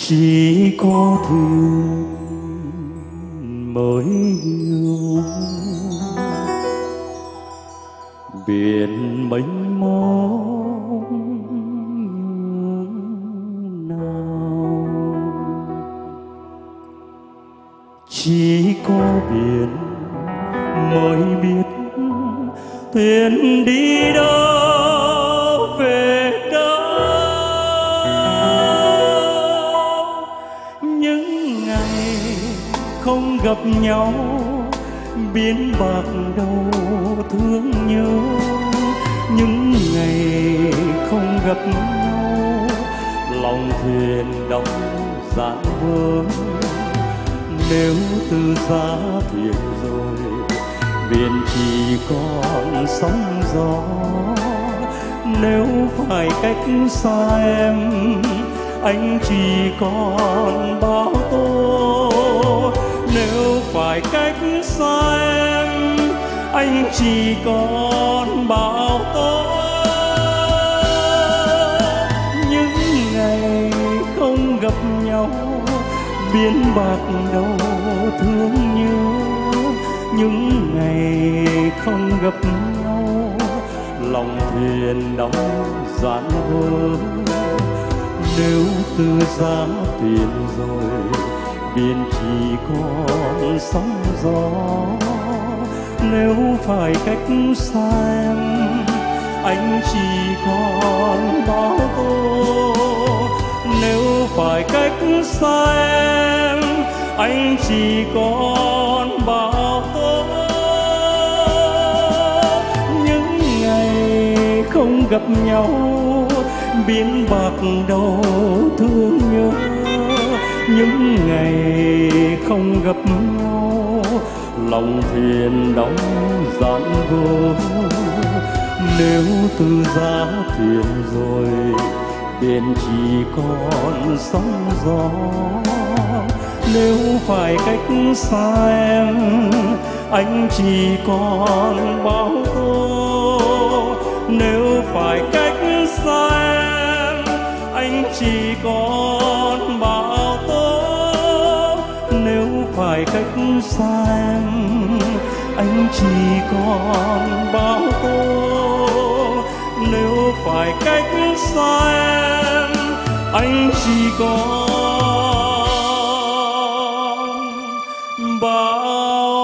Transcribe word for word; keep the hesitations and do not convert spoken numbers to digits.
chỉ có thuyền mới hiểu biển mênh mông nào. Chỉ có biển mới biết thuyền đi đâu về đâu. Những ngày không gặp nhau biến bạc đầu thương nhớ. Những ngày không gặp nhau lòng thuyền đóng dã vỡ. Nếu từ giá thuyền rồi biển chỉ còn sóng gió. Nếu phải cách xa em anh chỉ còn bão tố. Nếu phải cách xa em anh chỉ còn bão tố. Những ngày không gặp nhau biến bạc đầu thương nhớ. Những ngày không gặp nhau lòng thuyền đóng dạn vỡ. Nếu từ giá thuyền rồi biển chỉ còn sóng gió. Nếu phải cách xa em anh chỉ còn bão tố. Nếu phải cách xa em anh chỉ còn bão tố. Những ngày không gặp nhau biến bạc đầu thương nhớ. Những ngày không gặp nhau lòng thuyền đóng dạn vỡ. Nếu từ giá thuyền rồi biển chỉ còn sóng gió. Nếu phải cách xa em anh chỉ còn bão tố. Nếu phải cách xa em anh chỉ còn bão tố. Nếu phải cách xa em anh chỉ còn bão tố. Nếu phải cách xa em anh chỉ còn bão